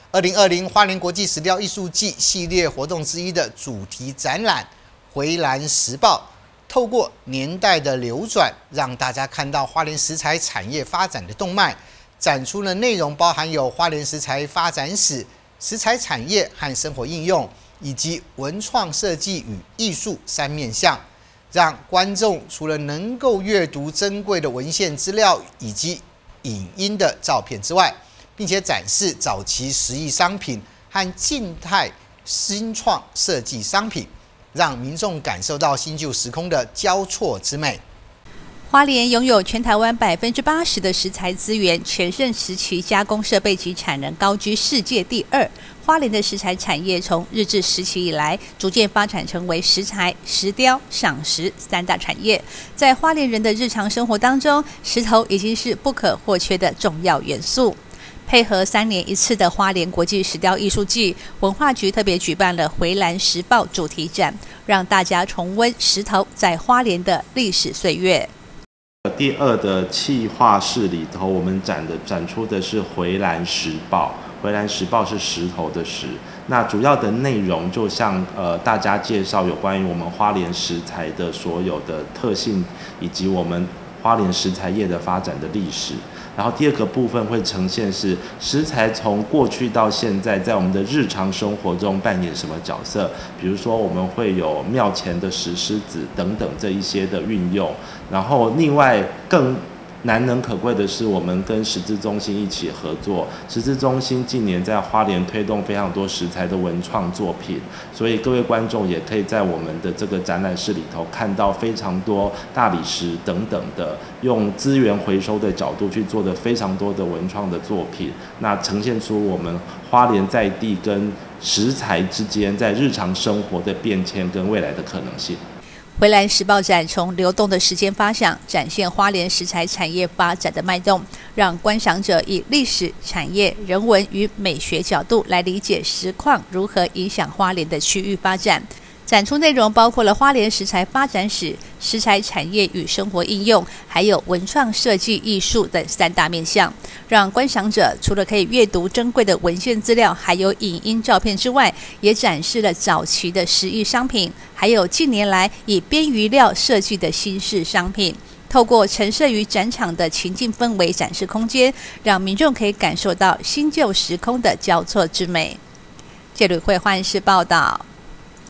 2020花莲国际石雕艺术季系列活动之一的主题展览《回蓝石报》，透过年代的流转，让大家看到花莲石材产业发展的动脉。展出的内容包含有花莲石材发展史、石材产业和生活应用，以及文创设计与艺术3面向，让观众除了能够阅读珍贵的文献资料以及影音的照片之外，并且展示早期石艺商品和静态新创设计商品，让民众感受到新旧时空的交错之美。 花莲拥有全台湾80%的石材资源，全盛时期加工设备及产能高居世界第2。花莲的石材产业从日治时期以来，逐渐发展成为石材、石雕、赏石3大产业。在花莲人的日常生活当中，石头已经是不可或缺的重要元素。配合3年1次的花莲国际石雕艺术季，文化局特别举办了回蓝石报主题展，让大家重温石头在花莲的历史岁月。 第2的企划室里头，我们展出的是回蓝石报。回蓝石报是石头的石。那主要的内容就像大家介绍有关于我们花莲石材的所有的特性，以及我们花莲石材业的发展的历史。然后第2个部分会呈现是石材从过去到现在，在我们的日常生活中扮演什么角色。比如说我们会有庙前的石狮子等等这一些的运用。然后另外更难能可贵的是，我们跟石资中心一起合作。石资中心近年在花莲推动非常多石材的文创作品，所以各位观众也可以在我们的这个展览室里头看到非常多大理石等等的，用资源回收的角度去做的非常多的文创的作品，那呈现出我们花莲在地跟石材之间在日常生活的变迁跟未来的可能性。 回蓝石报展从流动的时间发想，展现花莲石材产业发展的脉动，让观赏者以历史、产业、人文与美学角度来理解石矿如何影响花莲的区域发展。展出内容包括了花莲石材发展史、石材产业与生活应用，还有文创设计艺术等3大面向，让观赏者除了可以阅读珍贵的文献资料，还有影音照片之外，也展示了早期的石艺商品，还有近年来以边鱼料设计的新式商品。透过陈设于展场的情境氛围展示空间，让民众可以感受到新旧时空的交错之美。谢吕慧焕视报道。